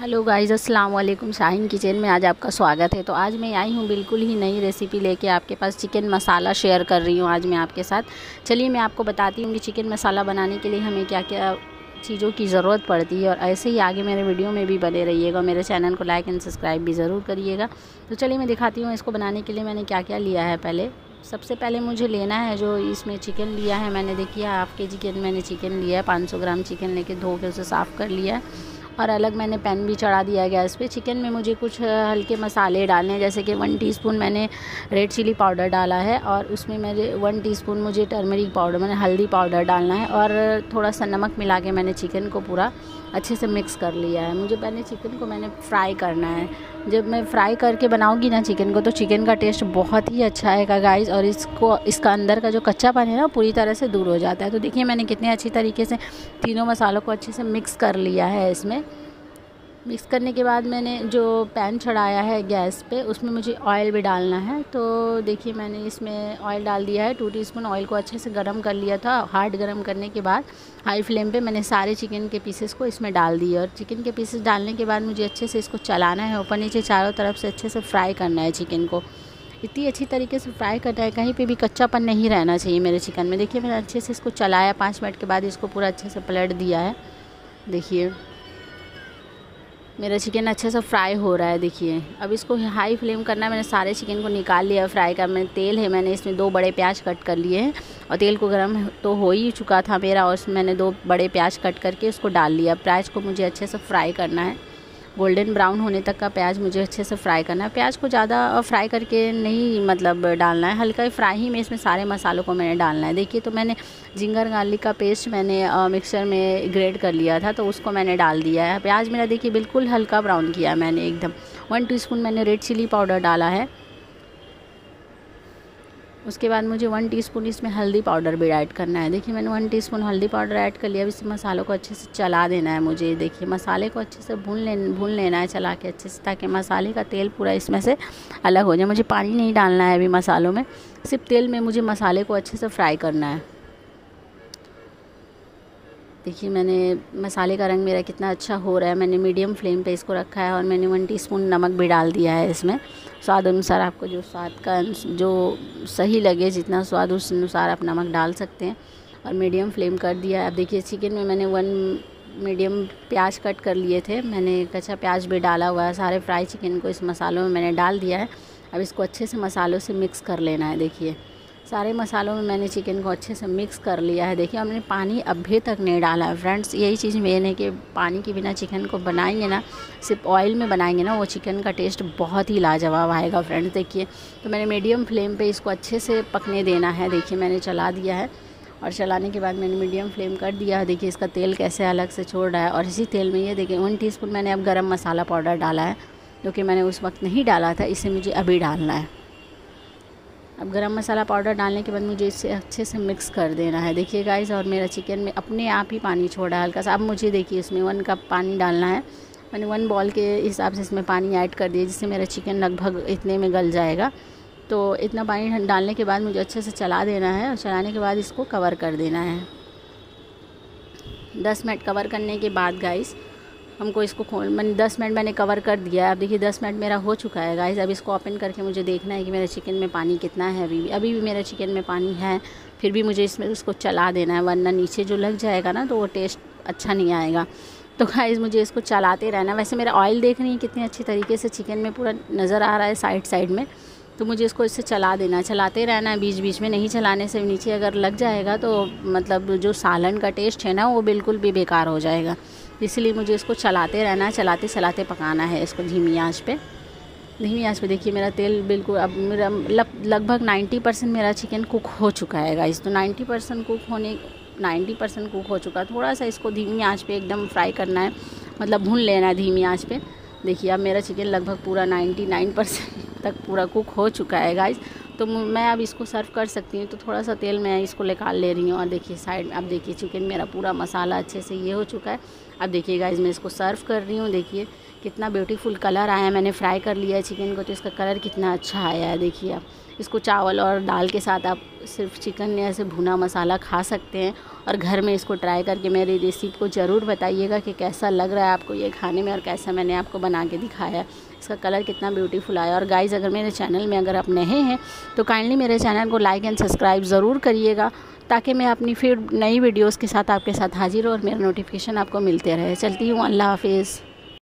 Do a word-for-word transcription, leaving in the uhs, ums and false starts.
Hello guys, अस्सलाम वालेकुम। Shaheen kitchen में आज आपका स्वागत है। तो आज मैं आई हूँ बिल्कुल ही नई रेसिपी लेके आपके पास। चिकन मसाला शेयर कर रही हूँ आज मैं आपके साथ। चलिए मैं आपको बताती हूँ कि चिकन मसाला बनाने के लिए हमें क्या क्या चीज़ों की ज़रूरत पड़ती है, और ऐसे ही आगे मेरे वीडियो में भी बने रहिएगा। मेरे चैनल को लाइक एंड सब्सक्राइब भी ज़रूर करिएगा। तो चलिए मैं दिखाती हूँ इसको बनाने के लिए मैंने क्या क्या लिया है। पहले सबसे पहले मुझे लेना है जो इसमें चिकन लिया है मैंने, देखिए हाफ के जी चिकन मैंने चिकन लिया है। पाँच सौ ग्राम चिकन लेके धो के उसे साफ़ कर लिया है, और अलग मैंने पैन भी चढ़ा दिया गैस पे। चिकन में मुझे कुछ हल्के मसाले डालने हैं, जैसे कि वन टीस्पून मैंने रेड चिली पाउडर डाला है, और उसमें मेरे वन टीस्पून मुझे टर्मरिक पाउडर मैंने हल्दी पाउडर डालना है, और थोड़ा सा नमक मिला के मैंने चिकन को पूरा अच्छे से मिक्स कर लिया है। मुझे पहले चिकन को मैंने फ्राई करना है। जब मैं फ्राई करके बनाऊंगी ना चिकन को, तो चिकन का टेस्ट बहुत ही अच्छा आएगा गाइस, और इसको इसका अंदर का जो कच्चापन है ना पूरी तरह से दूर हो जाता है। तो देखिए मैंने कितने अच्छी तरीके से तीनों मसालों को अच्छे से मिक्स कर लिया है। इसमें मिक्स करने के बाद मैंने जो पैन चढ़ाया है गैस पे, उसमें मुझे ऑयल भी डालना है। तो देखिए मैंने इसमें ऑयल डाल दिया है। टू टीस्पून ऑयल को अच्छे से गरम कर लिया था। हार्ड गरम करने के बाद हाई फ्लेम पे मैंने सारे चिकन के पीसेस को इसमें डाल दिए, और चिकन के पीसेस डालने के बाद मुझे अच्छे से इसको चलाना है, ऊपर नीचे चारों तरफ से अच्छे से फ्राई करना है। चिकन को इतनी अच्छी तरीके से फ्राई करना है, कहीं पे भी कच्चापन नहीं रहना चाहिए मेरे चिकन में। देखिए मैंने अच्छे से इसको चलाया, पाँच मिनट के बाद इसको पूरा अच्छे से पलट दिया है। देखिए मेरा चिकन अच्छे से फ्राई हो रहा है। देखिए अब इसको हाई फ्लेम करना है। मैंने सारे चिकन को निकाल लिया फ्राई कर। मैंने तेल है, मैंने इसमें दो बड़े प्याज कट कर लिए हैं, और तेल को गर्म तो हो ही चुका था मेरा, और उसमें मैंने दो बड़े प्याज कट करके उसको डाल लिया। प्याज को मुझे अच्छे से फ्राई करना है, गोल्डन ब्राउन होने तक का प्याज मुझे अच्छे से फ्राई करना है। प्याज को ज़्यादा फ्राई करके नहीं मतलब डालना है, हल्का ही फ्राई ही में इसमें सारे मसालों को मैंने डालना है। देखिए तो मैंने जिंजर गार्लिक का पेस्ट मैंने मिक्सर में ग्रेट कर लिया था, तो उसको मैंने डाल दिया है। प्याज मेरा देखिए बिल्कुल हल्का ब्राउन किया मैंने एकदम। वन टीस्पून मैंने रेड चिली पाउडर डाला है। उसके बाद मुझे वन टीस्पून इसमें हल्दी पाउडर भी ऐड करना है। देखिए मैंने वन टीस्पून हल्दी पाउडर ऐड कर लिया। अब इस मसालों को अच्छे से चला देना है मुझे। देखिए मसाले को अच्छे से भून ले भून लेना है चला के अच्छे से, ताकि मसाले का तेल पूरा इसमें से अलग हो जाए। मुझे पानी नहीं डालना है अभी मसालों में, सिर्फ तेल में मुझे मसाले को अच्छे से फ्राई करना है। देखिए मैंने मसाले का रंग मेरा कितना अच्छा हो रहा है। मैंने मीडियम फ्लेम पे इसको रखा है, और मैंने वन टीस्पून नमक भी डाल दिया है इसमें। स्वाद अनुसार आपको जो स्वाद का जो सही लगे, जितना स्वाद उस अनुसार आप नमक डाल सकते हैं, और मीडियम फ्लेम कर दिया है। अब देखिए चिकन में मैंने वन मीडियम प्याज कट कर लिए थे, मैंने कच्चा प्याज भी डाला हुआ है। सारे फ्राई चिकन को इस मसालों में मैंने डाल दिया है। अब इसको अच्छे से मसालों से मिक्स कर लेना है। देखिए सारे मसालों में मैंने चिकन को अच्छे से मिक्स कर लिया है। देखिए हमने पानी अभी तक नहीं डाला है फ्रेंड्स। यही चीज़ मेन है कि पानी के बिना चिकन को बनाएंगे ना, सिर्फ ऑयल में बनाएंगे ना, वो चिकन का टेस्ट बहुत ही लाजवाब आएगा फ्रेंड्स। देखिए तो मैंने मीडियम फ्लेम पे इसको अच्छे से पकने देना है। देखिए मैंने चला दिया है, और चलाने के बाद मैंने मीडियम फ्लेम कर दिया है। देखिए इसका तेल कैसे अलग से छोड़ रहा है, और इसी तेल में ये देखिए वन टीस्पून मैंने अब गरम मसाला पाउडर डाला है, जो कि मैंने उस वक्त नहीं डाला था, इसे मुझे अभी डालना है। अब गरम मसाला पाउडर डालने के बाद मुझे इसे अच्छे से मिक्स कर देना है। देखिए गाइस, और मेरा चिकन में अपने आप ही पानी छोड़ा है हल्का सा। अब मुझे देखिए इसमें वन कप पानी डालना है। मैंने वन बॉल के हिसाब से इसमें पानी ऐड कर दिया, जिससे मेरा चिकन लगभग इतने में गल जाएगा। तो इतना पानी डालने के बाद मुझे अच्छे से चला देना है, और चलाने के बाद इसको कवर कर देना है। दस मिनट कवर करने के बाद गाइस हमको इसको खोल मैंने दस मिनट मैंने कवर कर दिया है। अब देखिए दस मिनट मेरा हो चुका है गाइस। अब इसको ओपन करके मुझे देखना है कि मेरे चिकन में पानी कितना है। अभी भी अभी भी मेरे चिकन में पानी है, फिर भी मुझे इसमें उसको चला देना है, वरना नीचे जो लग जाएगा ना तो वो टेस्ट अच्छा नहीं आएगा। तो गाइस मुझे इसको चलाते रहना। वैसे मेरा ऑयल देख रही है कितनी अच्छी तरीके से चिकन में पूरा नज़र आ रहा है साइड साइड में। तो मुझे इसको इससे चला देना है, चलाते रहना है बीच बीच में। नहीं चलाने से नीचे अगर लग जाएगा तो मतलब जो सालन का टेस्ट है ना वो बिल्कुल भी बेकार हो जाएगा। इसलिए मुझे इसको चलाते रहना है, चलाते चलाते पकाना है इसको धीमी आंच पे। धीमी आंच पे देखिए मेरा तेल बिल्कुल अब मेरा लगभग नाइन्टी परसेंट मेरा चिकन कुक हो चुका है गाइस। तो नाइन्टी परसेंट कुक होने नाइन्टी परसेंट कुक हो चुका है। थोड़ा सा इसको धीमी आंच पे एकदम फ्राई करना है, मतलब भून लेना है धीमी आंच पे। देखिए अब मेरा चिकन लगभग पूरा नाइन्टी नाइन परसेंट तक पूरा कुक हो चुका है गाइस। तो मैं अब इसको सर्व कर सकती हूँ। तो थोड़ा सा तेल मैं इसको निकाल ले रही हूँ, और देखिए साइड अब देखिए चिकन मेरा पूरा मसाला अच्छे से ये हो चुका है। अब देखिए गाइस मैं इसको सर्व कर रही हूँ। देखिए कितना ब्यूटीफुल कलर आया है। मैंने फ्राई कर लिया है चिकन को, तो इसका कलर कितना अच्छा आया है। देखिए आप इसको चावल और दाल के साथ आप सिर्फ चिकन या ऐसे भुना मसाला खा सकते हैं। और घर में इसको ट्राई करके मेरी रेसिपी को ज़रूर बताइएगा कि कैसा लग रहा है आपको ये खाने में और कैसा मैंने आपको बना के दिखाया। इसका कलर कितना ब्यूटीफुल आया। और गाइज़, अगर मेरे चैनल में अगर आप नए हैं तो काइंडली मेरे चैनल को लाइक एंड सब्सक्राइब ज़रूर करिएगा, ताकि मैं अपनी फिर नई वीडियोज़ के साथ आपके साथ हाजिर हूँ और मेरा नोटिफिकेशन आपको मिलते रहे। चलती हूँ, अल्लाह हाफिज़।